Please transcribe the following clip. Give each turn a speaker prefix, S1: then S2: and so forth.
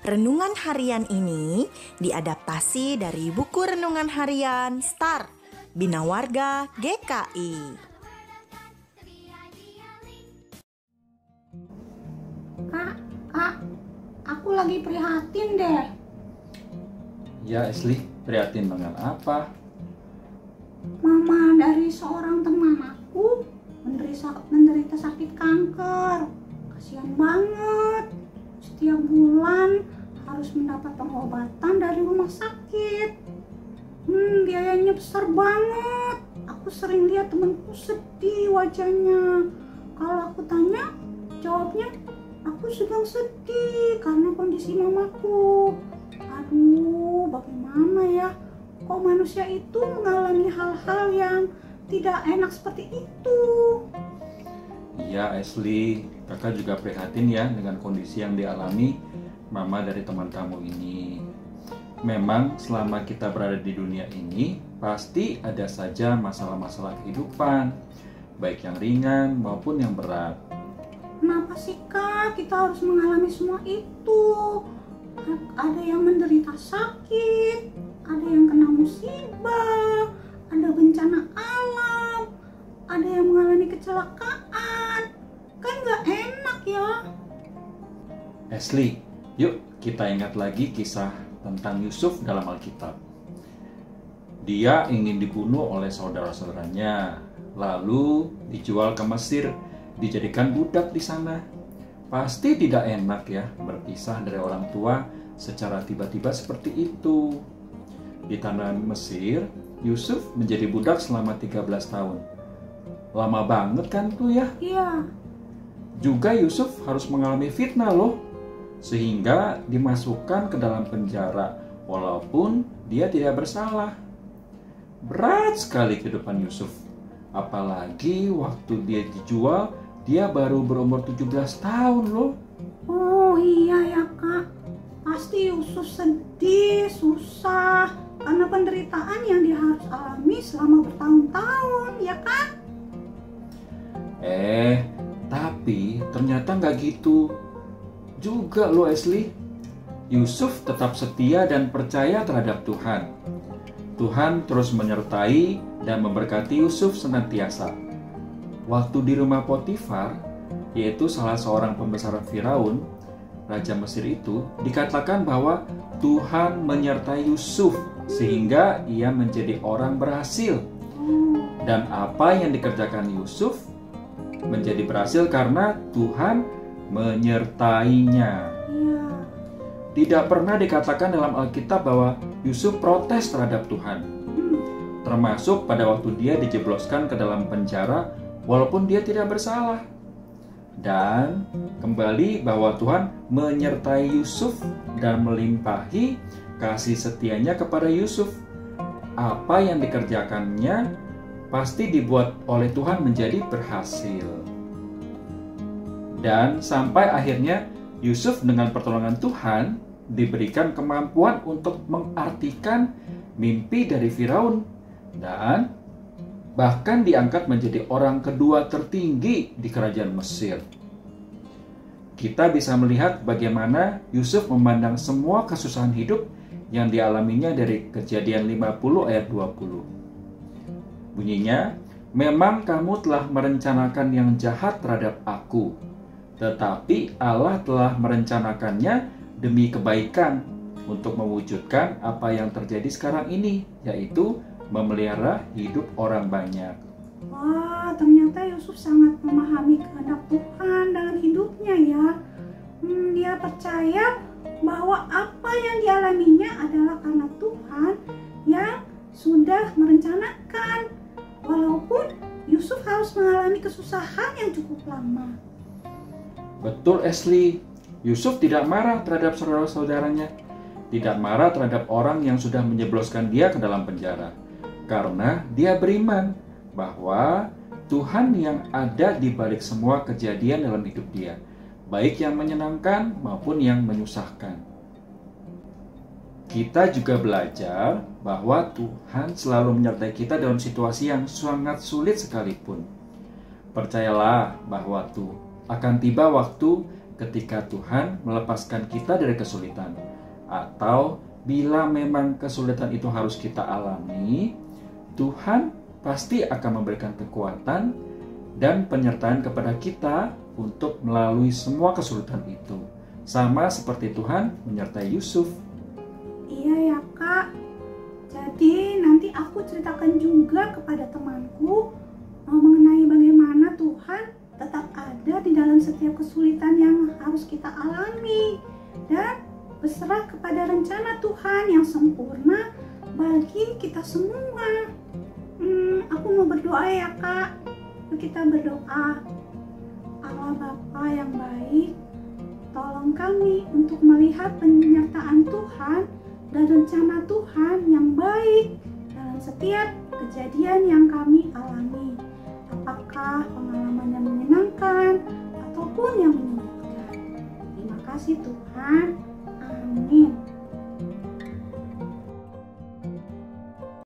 S1: Renungan harian ini diadaptasi dari buku renungan harian Start Bina Warga GKI.
S2: Kak, aku lagi prihatin deh.
S3: Ya, Ashley, prihatin dengan apa?
S2: Mama dari seorang teman aku menderita sakit kanker. Kasihan banget. Setiap bulan harus mendapat pengobatan dari rumah sakit. Biayanya besar banget. Aku sering lihat temanku sedih wajahnya. Kalau aku tanya, jawabnya, aku sedang sedih karena kondisi mamaku. Aduh, bagaimana ya? Kok manusia itu mengalami hal-hal yang tidak enak seperti itu?
S3: Iya, Ashley, kakak juga prihatin ya dengan kondisi yang dialami mama dari teman kamu ini. Memang selama kita berada di dunia ini, pasti ada saja masalah-masalah kehidupan, baik yang ringan maupun yang berat.
S2: Kenapa sih Kak kita harus mengalami semua itu? Ada yang menderita sakit, ada yang kena musibah, ada bencana alam, ada yang mengalami kecelakaan. Kan gak enak ya?
S3: Ashley, yuk kita ingat lagi kisah tentang Yusuf dalam Alkitab. Dia ingin dibunuh oleh saudara-saudaranya, lalu dijual ke Mesir, dijadikan budak di sana. Pasti tidak enak ya berpisah dari orang tua secara tiba-tiba seperti itu. Di tanah Mesir, Yusuf menjadi budak selama 13 tahun. Lama banget kan tuh ya?
S2: Iya.
S3: Juga Yusuf harus mengalami fitnah loh, sehingga dimasukkan ke dalam penjara walaupun dia tidak bersalah. Berat sekali kehidupan Yusuf. Apalagi waktu dia dijual, dia baru berumur 17 tahun loh.
S2: Oh iya ya Kak, pasti Yusuf sedih, susah karena penderitaan yang dia harus alami selama bertahun-tahun, ya kan?
S3: Tapi ternyata nggak gitu juga loh, Ashley. Yusuf tetap setia dan percaya terhadap Tuhan. Tuhan terus menyertai dan memberkati Yusuf senantiasa. Waktu di rumah Potifar, yaitu salah seorang pembesar Firaun, Raja Mesir itu, dikatakan bahwa Tuhan menyertai Yusuf sehingga ia menjadi orang berhasil. Dan apa yang dikerjakan Yusuf menjadi berhasil karena Tuhan menyertainya.
S2: Iya.
S3: Tidak pernah dikatakan dalam Alkitab bahwa Yusuf protes terhadap Tuhan. Termasuk pada waktu dia dijebloskan ke dalam penjara walaupun dia tidak bersalah. Dan kembali bahwa Tuhan menyertai Yusuf dan melimpahi kasih setianya kepada Yusuf. Apa yang dikerjakannya pasti dibuat oleh Tuhan menjadi berhasil. Dan sampai akhirnya Yusuf dengan pertolongan Tuhan diberikan kemampuan untuk mengartikan mimpi dari Firaun dan bahkan diangkat menjadi orang kedua tertinggi di kerajaan Mesir. Kita bisa melihat bagaimana Yusuf memandang semua kesusahan hidup yang dialaminya dari Kejadian 50 ayat 20. Bunyinya, memang kamu telah merencanakan yang jahat terhadap aku, tetapi Allah telah merencanakannya demi kebaikan untuk mewujudkan apa yang terjadi sekarang ini, yaitu memelihara hidup orang banyak.
S2: Wah, ternyata Yusuf sangat memahami kehendak Tuhan dalam hidupnya ya. Dia percaya bahwa apa yang dialaminya adalah karena Tuhan yang sudah merencanakan. Walaupun Yusuf harus mengalami kesusahan yang cukup lama.
S3: Betul, Ashley. Yusuf tidak marah terhadap saudara-saudaranya, tidak marah terhadap orang yang sudah menjebloskan dia ke dalam penjara, karena dia beriman bahwa Tuhan yang ada di balik semua kejadian dalam hidup dia, baik yang menyenangkan maupun yang menyusahkan. Kita juga belajar bahwa Tuhan selalu menyertai kita dalam situasi yang sangat sulit sekalipun. Percayalah bahwa akan tiba waktu ketika Tuhan melepaskan kita dari kesulitan, atau bila memang kesulitan itu harus kita alami, Tuhan pasti akan memberikan kekuatan dan penyertaan kepada kita untuk melalui semua kesulitan itu. Sama seperti Tuhan menyertai Yusuf.
S2: Iya ya Kak, jadi nanti aku ceritakan juga kepada temanku mengenai bagaimana Tuhan tetap ada di dalam setiap kesulitan yang harus kita alami dan berserah kepada rencana Tuhan yang sempurna bagi kita semua. Aku mau berdoa ya Kak. Kita berdoa. Allah Bapa yang baik, tolong kami untuk melihat penyertaan Tuhan dan rencana Tuhan yang baik dalam setiap kejadian yang kami alami. Apakah pengalaman yang menyenangkan ataupun yang menyakitkan. Terima kasih Tuhan.